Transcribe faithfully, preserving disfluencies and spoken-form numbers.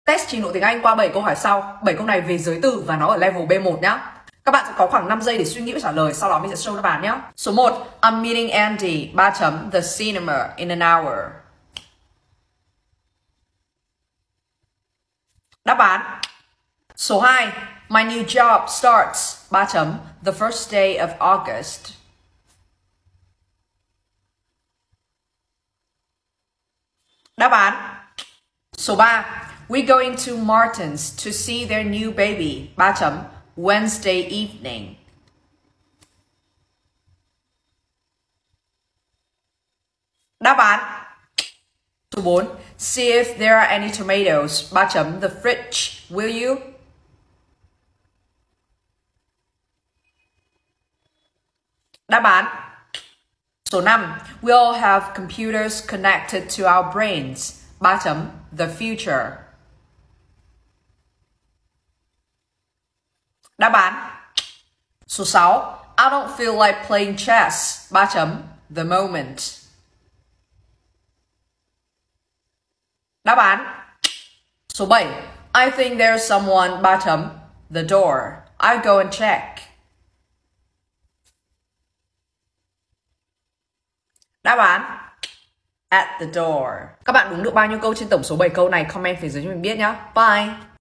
Test trình độ tiếng Anh qua bảy câu hỏi sau. bảy câu này về giới từ và nó ở level B một nhá. Các bạn sẽ có khoảng năm giây để suy nghĩ và trả lời, sau đó mình sẽ show đáp án nhé. Số một, I'm meeting Andy, ba chấm, the cinema in an hour. Đáp án. Số hai, my new job starts, ba chấm, the first day of August. Đáp án. Số ba, we're going to Martin's to see their new baby, ba chấm, Wednesday evening. Đáp án. Số bốn, see if there are any tomatoes, ba chấm, the fridge, will you? Đáp án. Số năm, we all have computers connected to our brains, ba chấm, the future. Đáp án. Số sáu, I don't feel like playing chess, ba chấm, the moment. Đáp án. Số bảy, I think there's someone, ba chấm, the door. I'll go and check. Đáp án. At the door. Các bạn đúng được bao nhiêu câu trên tổng số bảy câu này? Comment phía dưới cho mình biết nhé. Bye!